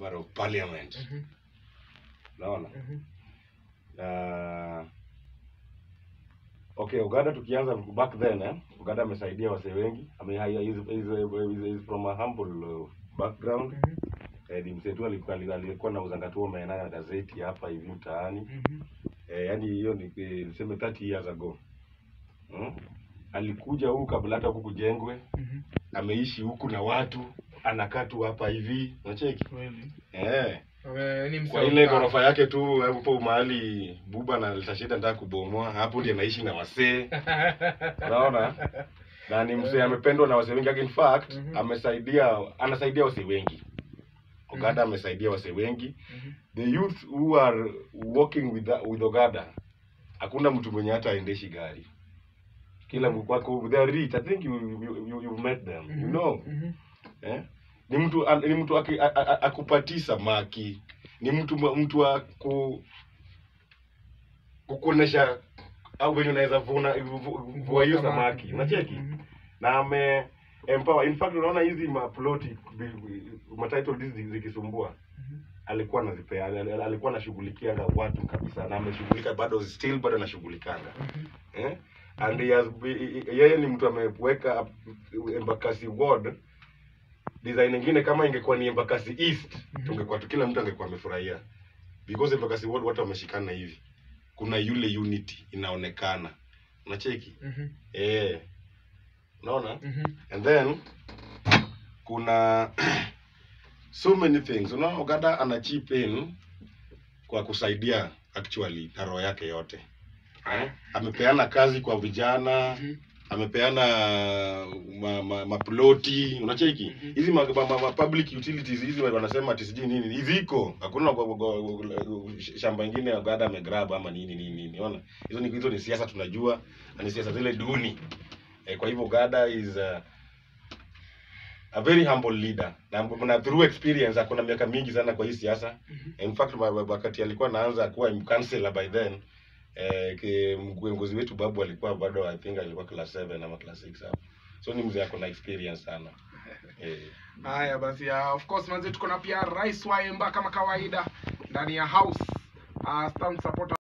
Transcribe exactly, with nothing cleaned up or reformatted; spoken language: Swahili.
member of parliament. Mhm. Naona? Mhm. Na okay, Ogada tukianza back then eh, Ogada amesaidia wase wengi. I mean he is, is, is, is from a humble uh, background. Mhm. Eh, ni msetu alikuwa alikuwa na uzangatuo maeneo ya gazeti hapa hivi mtaani. Mhm. Eh, yani hiyo ni niseme thirty years ago. Hmm? Alikuja huku kabla hata huku kujengwe. Mhm. Ameishi huku na watu, anakaa tu hapa hivi, unacheki? Kweli. Eh. Wewe ni Kwa ile ghorofa yake tu hapo mahali Buba na Litashida nataka kubomoa, hapo ndiye anaishi na wasee. Unaona? Na ni mzee amependwa na wasee wengi. In fact, Mhm. amesaidia anasaidia wasee wengi. Ogada Mhm. amesaidia wasee wengi. Mhm. The youth who are working with the, with Ogada, hakuna mtu mwenye hata aendeshi gari. Kila Mhm. mkwako they are rich. I think you you, you you've met them. Mhm. You know. Mhm. Eh? Ni mtu an- ni mtu aki- a- a- akupatii samaki. Ni mtu mtu wa ku kukuonesha au venye unaweza vuna vua hiyo samaki. Unacheki? Mhm. Na ame empower. In fact unaona hizi maploti ma title hizi zikisumbua. Mhm. Alikuwa anazipea, al- al- alikuwa anashughulikia watu kabisa na ameshughulika bado still bado anashughulikanga. Mhm. Eh? And he has be- yeye ni mtu ameweka Embakasi Ward. Design nyingine kama ingekuwa ni Embakasi East, Mhm. tungekuwa tu kila mtu angekuwa amefurahia. Because Embakasi Ward watu wameshikana hivi. Kuna yule unity inaonekana. Unacheki? Mhm. Eh. Unaona? Mhm. And then kuna so many things. Unaona Ogada ana chip in kwa kusaidia actually na roho yake yote. Eh? Amepeana kazi kwa vijana. Mhm. Amepeana ma, ma, maploti, unacheki? Mhm. Hizi ma, ma, ma public utilities hizi wanasema ati sijui nini. Hizi iko. Hakuna go- go- go- shamba ingine Ogada amegrab ama nini nini nini. Unaona? Hizo ni hizo ni siasa tunajua, na ni siasa zile duni. Eh, kwa hivyo Ogada is a, a very humble leader. Na kuna through experience akona miaka mingi sana kwa hii siasa. Mhm. In fact wa- wa- wakati alikuwa anaanza kuwa councillor by then, eh ke- mkiongozi wetu Babu alikuwa bado I think alikuwa class seven ama class six hapo. So ni mzee akona experience sana. Eh. Haya basi, uh, of course manzi tuko na pia Rais wa Emba kama kawaida ndani ya house. Uh, stand supporter